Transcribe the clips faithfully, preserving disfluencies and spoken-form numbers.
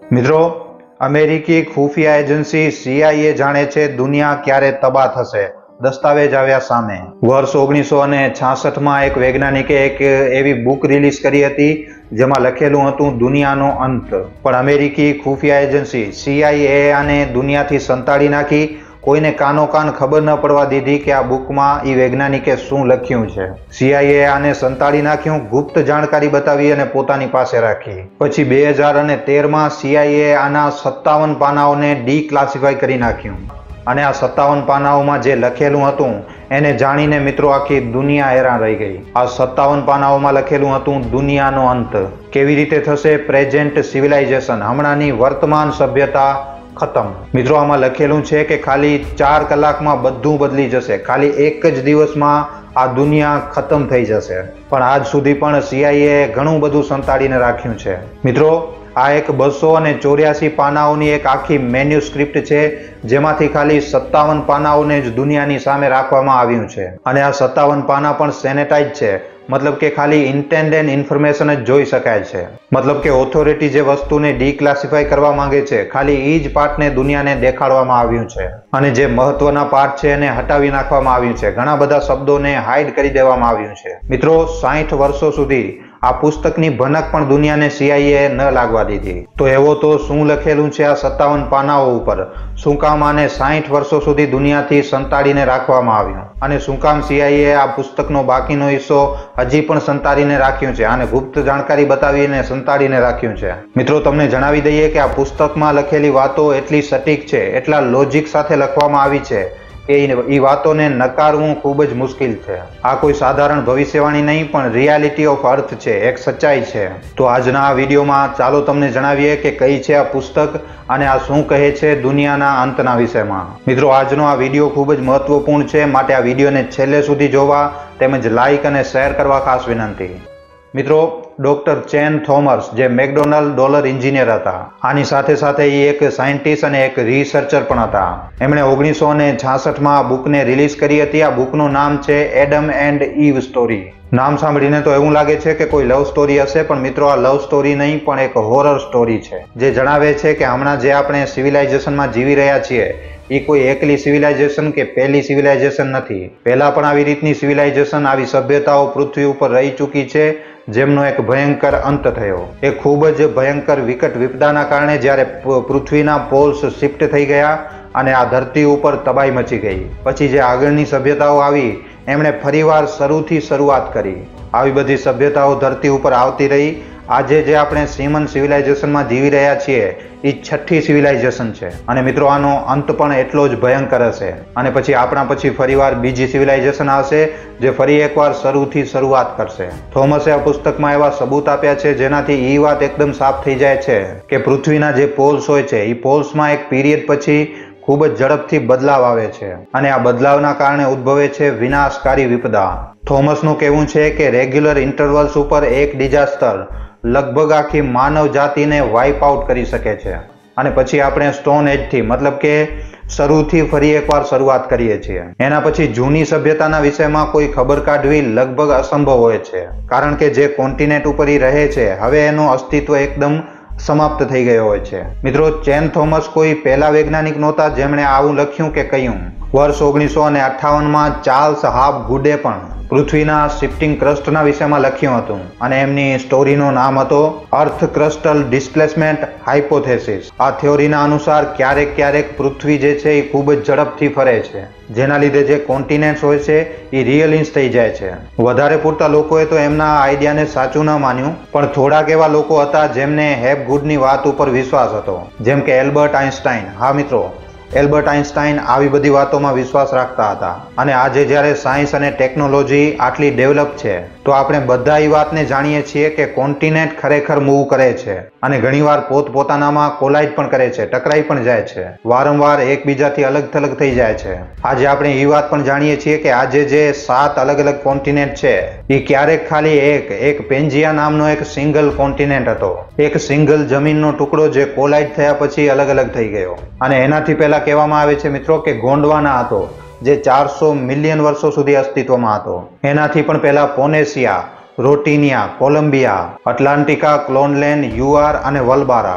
મિત્રો, અમેરિકી ખુફિયા agency CIA જાણે છે દુનિયા ક્યારે તબાહ થશે. દસ્તાવેજ આવ્યા સામે. વર્ષ ઓગણીસો અને છાસઠ માં એક વૈજ્ઞાનિકે એક એવી બુક રિલીઝ કરી હતી જેમાં લખેલું હતું દુનિયાનો અંત. પણ અમેરિકી ખુફિયા એજન્સી સીઆઈએ આને દુનિયાથી સંતાડી નાખી. કોઈને કાનો કાન ખબર ન પડવા દીધી કે આ બુકમાં એ વૈજ્ઞાનિકે શું લખ્યું છે. સીઆઈએ આને સંતાડી નાખ્યું, ગુપ્ત જાણકારી બતાવી અને પોતાની પાસે રાખી. પછી બે હજાર અને તેર માં સીઆઈએ આના સત્તાવન પાનાઓને ડીક્લાસિફાઈ કરી નાખ્યું. અને આ સત્તાવન પાનાઓમાં જે લખેલું હતું એને જાણીને મિત્રો આખી દુનિયા હેરાન રહી ગઈ. આ સત્તાવન પાનાઓમાં લખેલું હતું દુનિયાનો અંત. કેવી રીતે થશે પ્રેઝન્ટ સિવિલાઇઝેશન, હમણાંની વર્તમાન સભ્યતા ખતમ. મિત્રો, આમાં લખેલું છે કે ખાલી ચાર કલાકમાં બધું બદલી જશે. ખાલી એક જ દિવસમાં આ દુનિયા ખતમ થઈ જશે. પણ આજ સુધી પણ સીઆઈએ ઘણું બધું સંતાડીને રાખ્યું છે. મિત્રો, આ એક બસો અને ચોર્યાસી પાનાઓની એક આખી મેન્યુસ્ક્રિપ્ટ છે જેમાંથી ખાલી સત્તાવન પાનાઓને જ દુનિયાની સામે રાખવામાં આવ્યું છે. અને આ સત્તાવન પાના પણ સેનેટાઇઝ છે, મતલબ કે ખાલી ઇન્ટેન્ડેડ ઇન્ફોર્મેશન જ જોઈ શકાય છે. મતલબ કે ઓથોરિટી જે વસ્તુને ડીક્લાસિફાઈ કરવા માંગે છે ખાલી એ જ પાર્ટને દુનિયાને દેખાડવામાં આવ્યું છે. અને જે મહત્વના પાર્ટ છે એને હટાવી નાખવામાં આવ્યું છે. ઘણા બધા શબ્દોને હાઇડ કરી દેવામાં આવ્યું છે. મિત્રો, સાઠ વર્ષો સુધી આ પુસ્તકની ભનક પણ દુનિયાને સીઆઈએ ન લાગવા દીધી. તો એવો તો શું લખેલું છે આ સત્તાવન પાનાઓ ઉપર? શું કામ આને સાઠ વર્ષો સુધી દુનિયાથી સંતાડીને રાખવામાં આવ્યું? અને શું કામ સીઆઈએ આ પુસ્તકનો બાકીનો હિસ્સો હજી પણ સંતાડીને રાખ્યું છે? આને ગુપ્ત જાણકારી બતાવીને સંતાડીને રાખ્યું છે. મિત્રો, તમને જણાવી દઈએ કે આ પુસ્તકમાં લખેલી વાતો એટલી સટીક છે, એટલા લોજિક સાથે લખવામાં આવી છે કે એ વાતોને નકારવું ખૂબ જ મુશ્કેલ છે. આ કોઈ સાધારણ ભવિષ્યવાણી નહીં પણ રિયાલિટી ઓફ અર્થ છે, એક સચ્ચાઈ છે. તો આજના આ વિડીયોમાં ચાલો તમને જણાવીએ કે કઈ છે આ પુસ્તક અને આ શું કહે છે દુનિયાના અંતના વિષયમાં. મિત્રો, આજનો આ વિડીયો ખૂબ જ મહત્વપૂર્ણ છે, માટે આ વિડીયોને છેલ્લે સુધી જોવા તેમજ લાઇક અને શેર કરવા ખાસ વિનંતી. મિત્રો, ડોક્ટર ચેન થોમસ જે મેકડોનાલ્ડ ડોલર એન્જિનિયર હતા, આની સાથે સાથે એ એક સાયન્ટિસ્ટ અને એક રિસર્ચર પણ હતા. એમણે ઓગણીસો ને છાસઠ માં આ બુકને રિલીઝ કરી હતી. આ બુકનું નામ છે એડમ એન્ડ ઈવ સ્ટોરી. નામ સાંભળીને તો એવું લાગે છે કે કોઈ લવ સ્ટોરી હશે, પણ મિત્રો આ લવ સ્ટોરી નહીં પણ એક હોરર સ્ટોરી છે જે જણાવે છે કે હમણાં જે આપણે સિવિલાઇઝેશનમાં જીવી રહ્યા છીએ એ કોઈ એકલી સિવિલાઇઝેશન કે પહેલી સિવિલાઇઝેશન નથી. પહેલા પણ આવી રીતની સિવિલાઇઝેશન, આવી સભ્યતાઓ પૃથ્વી ઉપર રહી ચૂકી છે જેમનો એક ભયંકર અંત થયો. એ ખૂબ જ ભયંકર વિકટ વિપદાના કારણે જ્યારે પૃથ્વીના પોલ્સ શિફ્ટ થઈ ગયા અને આ ધરતી ઉપર તબાહી મચી ગઈ. પછી જે આગળની સભ્યતાઓ આવી એમણે ફરીવાર શરૂથી શરૂઆત કરી. આવી બધી સભ્યતાઓ ધરતી ઉપર આવતી રહી. આજે જે આપણે સિમન સિવિલાઇઝેશનમાં જીવી રહ્યા છીએ એ છઠ્ઠી સિવિલાઇઝેશન છે. અને મિત્રો, આનો અંત પણ એટલો જ ભયંકર હશે. અને પછી આપણા પછી ફરીવાર બીજી સિવિલાઇઝેશન આવશે જે ફરી એકવાર શરૂથી શરૂઆત કરશે. થોમસે આ પુસ્તકમાં એવા સબૂત આપ્યા છે જેનાથી એ વાત એકદમ સાફ થઈ જાય છે કે પૃથ્વીના જે પોલ્સ હોય છે એ પોલ્સમાં એક પીરિયડ પછી ખૂબ જ ઝડપથી બદલાવ આવે છે અને આ બદલાવના કારણે ઉદ્ભવે છે વિનાશકારી વિપદા. થોમસનું કહેવું છે કે રેગ્યુલર ઇન્ટરવલ્સ ઉપર એક ડિઝાસ્ટર લગભગ આખી માનવ જાતિને વાઇપ આઉટ કરી શકે છે. અને પછી આપણે સ્ટોન એજથી મતલબ કે શરૂથી ફરી એકવાર શરૂઆત કરીએ છીએ. એના પછી જૂની સભ્યતાના વિષયમાં કોઈ ખબર કાઢવી લગભગ અસંભવ હોય છે, કારણ કે જે કોન્ટિનેન્ટ ઉપર એ રહે છે હવે એનું અસ્તિત્વ એકદમ સમાપ્ત થઈ ગયો હોય છે. મિત્રો, ચેન થોમસ કોઈ પહેલા વૈજ્ઞાનિક નહોતા જેમણે આવું લખ્યું કે કહ્યું. વર્ષ ઓગણીસો અને અઠ્ઠાવન માં ચાર્લ્સ હાફ ગુડે પણ પૃથ્વીના શિફ્ટિંગ ક્રસ્ટના વિષયમાં લખ્યું હતું અને એમની સ્ટોરીનું નામ હતો અર્થ ક્રસ્ટલ ડિસ્પ્લેસમેન્ટ હાઇપોથેસિસ. આ થિયોરીના અનુસાર ક્યારેક ક્યારેક પૃથ્વી જે છે એ ખૂબ જ ઝડપથી ફરે છે, જેના લીધે જે કોન્ટિનેન્ટ્સ હોય છે એ રિયલિન્સ થઈ જાય છે. વધારે પૂરતા લોકોએ તો એમના આઈડિયાને સાચું ન માન્યું, પણ થોડાક એવા લોકો હતા જેમને હેપ ગુડની વાત ઉપર વિશ્વાસ હતો, જેમ કે એલ્બર્ટ આઇન્સ્ટાઈન. હા મિત્રો, એલ્બર્ટ આઇન્સ્ટાઈન આવી બધી વાતોમાં વિશ્વાસ રાખતા હતા. અને આજે જ્યારે સાયન્સ અને ટેકનોલોજી આટલી ડેવલપ છે તો આપણે બધા એ વાતને જાણીએ છીએ કે કોન્ટિનેન્ટ ખરેખર મૂવ કરે છે અને ઘણીવાર પોતપોતાનામાં કોલાઇડ પણ કરે છે, ટકરાઈ પણ જાય છે, વારંવાર એકબીજાથી અલગ થલગ થઈ જાય છે. આજે આપણે એ વાત પણ જાણીએ છીએ કે આજે જે સાત અલગ અલગ કોન્ટિનેન્ટ છે એ ક્યારેક ખાલી એક એક પેન્જિયા નામનો એક સિંગલ કોન્ટિનેન્ટ હતો, એક સિંગલ જમીનનો ટુકડો જે કોલાઇડ થયા પછી અલગ અલગ થઈ ગયો. અને એનાથી પહેલા કહેવામાં આવે છે મિત્રો કે ગોંડવાના હતો જે ચારસો મિલિયન વર્ષો સુધી અસ્તિત્વમાં હતો. એનાથી પણ પહેલા પોનેશિયા, રોટિનિયા, કોલંબિયા, એટલાન્ટિકા, ક્લોનલેન્ડ, યુઆર અને વલબારા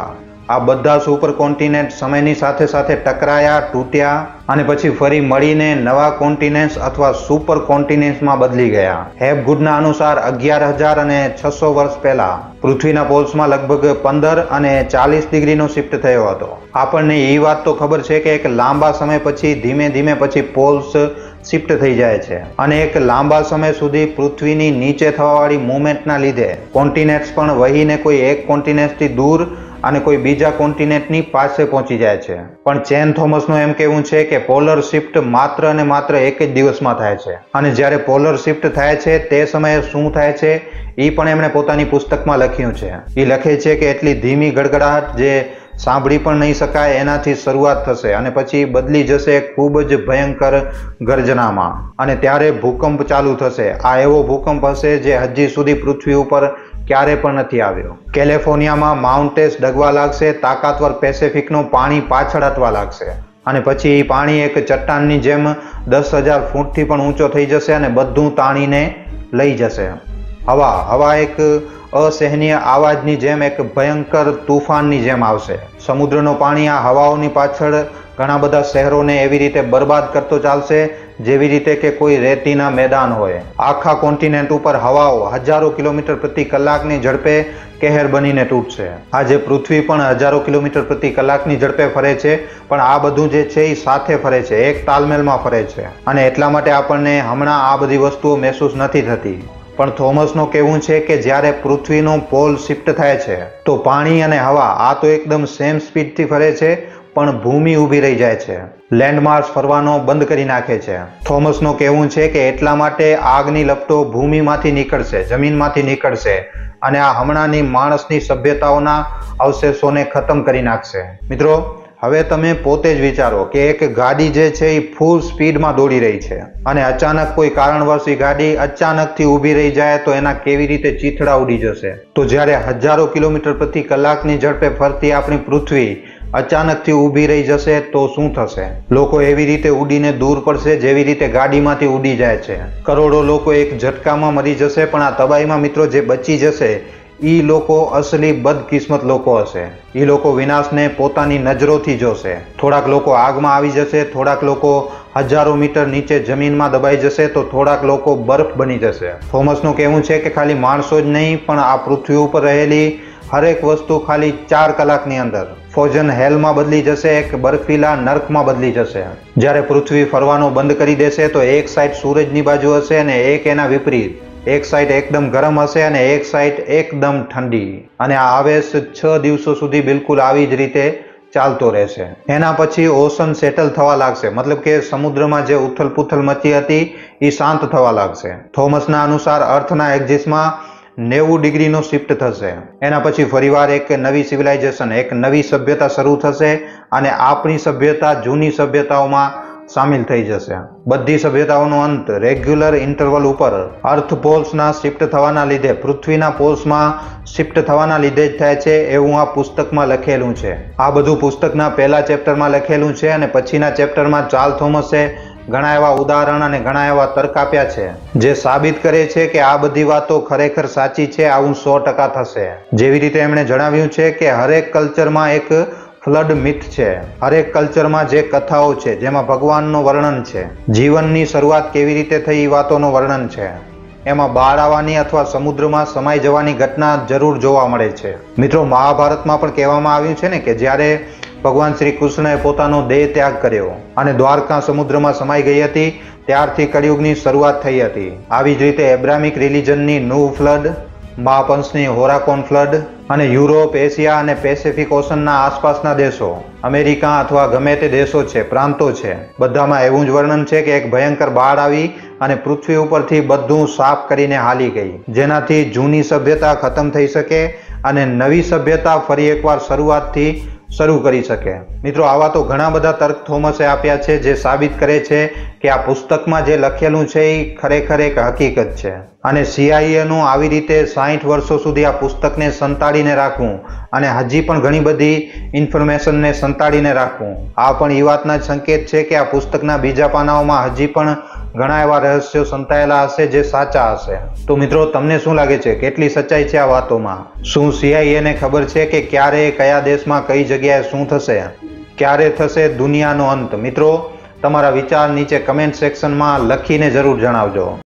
આ બધા સુપર કોન્ટિનેન્ટ સમયની સાથે સાથે ટકરાયા, તૂટ્યા અને પછી ફરી મળીને નવા કોન્ટિનેન્ટ્સ અથવા સુપર કોન્ટિનેન્ટ્સમાં બદલી ગયા. હેપગુડના અનુસાર અગિયાર હજાર અને છસો વર્ષ પહેલા પૃથ્વીના પોલ્સમાં લગભગ પંદર અને ચાલીસ ડિગ્રીનો શિફ્ટ થયો હતો. આપણને એ વાત તો ખબર છે કે એક લાંબા સમય પછી ધીમે ધીમે પછી પોલ્સ શિફ્ટ થઈ જાય છે અને એક લાંબા સમય સુધી પૃથ્વીની નીચે થવાવાળી મુવમેન્ટના લીધે કોન્ટિનેન્ટ્સ પણ વહીને કોઈ એક કોન્ટિનેન્ટથી દૂર અને કોઈ બીજા કોન્ટિનેન્ટની પાસે પહોંચી જાય છે. પણ ચેન થોમસનું એમ કહેવું છે કે પોલર શિફ્ટ માત્ર અને માત્ર એક જ દિવસમાં થાય છે અને જ્યારે પોલર શિફ્ટ થાય છે તે સમયે શું થાય છે એ પણ એમણે પોતાની પુસ્તકમાં લખ્યું છે. એ લખે છે કે એટલી ધીમી ગડગડાટ જે સાંભળી પણ નહીં શકાય એનાથી શરૂઆત થશે અને પછી બદલી જશે ખૂબ જ ભયંકર ગર્જનામાં અને ત્યારે ભૂકંપ ચાલુ થશે. આ એવો ભૂકંપ હશે જે હજી સુધી પૃથ્વી ઉપર ક્યારે પણ નથી આવ્યો. કેલિફોર્નિયામાં માઉન્ટેન્સ ડગવા લાગશે, તાકાતવર પેસિફિકનું પાણી પાછળ હટવા લાગશે અને પછી એ પાણી એક ચટ્ટાનની જેમ દસ હજાર ફૂટથી પણ ઊંચો થઈ જશે અને બધું તાણીને લઈ જશે. હવા હવા એક અસહનીય આવાજની જેમ એક ભયંકર તુફાનની જેમ આવશે. સમુદ્રનું પાણી આ હવાઓની પાછળ ઘણા બધા શહેરોને એવી રીતે બરબાદ કરતો ચાલશે જેવી રીતે કે કોઈ રેતીના મેદાન હોય. આખા કોન્ટિનેન્ટ ઉપર હવાઓ હજારો કિલોમીટર પ્રતિ કલાકની ઝડપે કહેર બનીને તૂટશે. આજે પૃથ્વી પણ હજારો કિલોમીટર પ્રતિ કલાકની ઝડપે ફરે છે પણ આ બધું જે છે એ સાથે ફરે છે, એક તાલમેલમાં ફરે છે અને એટલા માટે આપણને હમણાં આ બધી વસ્તુઓ મહેસૂસ નથી થતી. પણ થોમસનું કહેવું છે કે જ્યારે પૃથ્વીનો પોલ શિફ્ટ થાય છે તો પાણી અને હવા આ તો એકદમ સેમ સ્પીડથી ફરે છે પણ ભૂમિ ઊભી રહી જાય છે, લેન્ડમાર્ક્સ ફરવાનો બંધ કરી નાખે છે. થોમસનું કહેવું છે કે એટલા માટે આગની લપટો ભૂમિમાંથી નીકળશે, જમીનમાંથી નીકળશે અને આ હમણાંની માણસની સભ્યતાઓના અવશેષોને ખતમ કરી નાખશે. મિત્રો, હવે તમે પોતે જ વિચારો કે એક ગાડી જે છે એ ફૂલ સ્પીડમાં દોડી રહી છે અને અચાનક કોઈ કારણવશ એ ગાડી અચાનકથી ઊભી રહી જાય તો એના કેવી રીતે ચીથડા ઉડી જશે. તો જ્યારે હજારો કિલોમીટર પ્રતિ કલાકની ઝડપે ફરતી આપણી પૃથ્વી અચાનકથી ઊભી રહી જશે તો શું થશે? લોકો એવી રીતે ઉડીને દૂર પડશે જેવી રીતે ગાડીમાંથી ઉડી જાય છે. કરોડો લોકો એક ઝટકામાં મરી જશે પણ આ તબાહીમાં મિત્રો જે બચી જશે ઈ લોકો અસલી બદકિસ્મત લોકો હશે. ઈ લોકો વિનાશને પોતાની નજરોથી જોશે. થોડાક લોકો આગમાં આવી જશે, થોડાક લોકો હજારો મીટર નીચે જમીનમાં દબાઈ જશે તો થોડાક લોકો બરફ બની જશે. થોમસનું કહેવું છે કે ખાલી માણસો જ નહીં પણ આ પૃથ્વી ઉપર રહેલી હરેક વસ્તુ ખાલી ચાર કલાકની અંદર ફ્રોઝન હેલમાં બદલી જશે, એક બરફીલા નર્કમાં બદલી જશે. જ્યારે પૃથ્વી ફરવાનું બંધ કરી દેશે તો એક સાઈડ સૂરજની બાજુ હશે અને એક એના વિપરીત. એક સાઈડ એકદમ ગરમ હશે અને એક સાઈડ એકદમ ઠંડી અને આ આવેશ છ દિવસો સુધી બિલકુલ આવી જ રીતે ચાલતો રહેશે. એના પછી ઓશન સેટલ થવા લાગશે, મતલબ કે સમુદ્રમાં જે ઉથલ પુથલ મચી હતી એ શાંત થવા લાગશે. થોમસના અનુસાર અર્થના એક્સિસમાં નેવું ડિગ્રીનો શિફ્ટ થશે. એના પછી ફરીવાર એક નવી સિવિલાઇઝેશન, એક નવી સભ્યતા શરૂ થશે અને આપણી સભ્યતા જૂની સભ્યતાઓમાં સામેલ થઈ જશે. બધી સભ્યતાઓનો અંત રેગ્યુલર ઇન્ટરવલ ઉપર અર્થ પોલ્સના શિફ્ટ થવાના લીધે, પૃથ્વીના પોલ્સમાં શિફ્ટ થવાના લીધે જ થાય છે એવું આ પુસ્તકમાં લખેલું છે. આ બધું પુસ્તકના પહેલા ચેપ્ટરમાં લખેલું છે અને પછીના ચેપ્ટરમાં ચાર્લ્સ થોમસે ઘણા એવા ઉદાહરણ અને ઘણા એવા તર્ક આપ્યા છે જે સાબિત કરે છે કે આ બધી વાતો ખરેખર સાચી છે. આવું સો ટકા થશે. જેવી રીતે એમણે જણાવ્યું છે કે હરેક કલ્ચરમાં એક ફ્લડ મિથ છે. હરેક કલ્ચરમાં જે કથાઓ છે જેમાં ભગવાનનું વર્ણન છે, જીવનની શરૂઆત કેવી રીતે થઈ એ વાતોનું વર્ણન છે, એમાં બાળ આવવાની અથવા સમુદ્રમાં સમાઈ જવાની ઘટના જરૂર જોવા મળે છે. મિત્રો, મહાભારતમાં પણ કહેવામાં આવ્યું છે ને કે જ્યારે ભગવાન શ્રી કૃષ્ણએ પોતાનો દેહ ત્યાગ કર્યો અને દ્વારકા સમુદ્રમાં સમાઈ ગઈ હતી ત્યારથી કળિયુગની શરૂઆત થઈ હતી. આવી જ રીતે એબ્રામિક રિલિજનની નૂહ ફ્લડ, મહાપંચની હોરાકોન ફ્લડ અને યુરોપ, એશિયા અને પેસિફિક ઓશનના આસપાસના દેશો, અમેરિકા અથવા ગમે તે દેશો છે, પ્રાંતો છે, બધામાં એવું જ વર્ણન છે કે એક ભયંકર બાઢ આવી અને પૃથ્વી ઉપરથી બધું સાફ કરીને હાલી ગઈ, જેનાથી જૂની સભ્યતા ખતમ થઈ શકે અને નવી સભ્યતા ફરી એકવાર શરૂઆતથી શરૂ કરી શકે. મિત્રો, આવા તો ઘણા બધા તર્ક થોમસે આપ્યા છે જે સાબિત કરે છે કે આ પુસ્તકમાં જે લખેલું છે એ ખરેખર એક હકીકત છે અને સીઆઈએનું આવી રીતે સાઠ વર્ષો સુધી આ પુસ્તકને સંતાડીને રાખવું અને હજી પણ ઘણી બધી ઇન્ફોર્મેશનને સંતાડીને રાખવું આ પણ એ વાતના જ સંકેત છે કે આ પુસ્તકના બીજા પાનાઓમાં હજી પણ ઘણા એવા રહસ્યો સંતાયેલા હશે જે સાચા હશે. તો મિત્રો, તમને શું લાગે છે, કેટલી સચ્ચાઈ છે આ વાતોમાં? શું સીઆઈએ ને ખબર છે કે ક્યારે કયા દેશમાં કઈ જગ્યાએ શું થશે? ક્યારે થશે દુનિયાનો અંત? મિત્રો, તમારા વિચાર નીચે કમેન્ટ સેક્શનમાં લખીને જરૂર જણાવજો.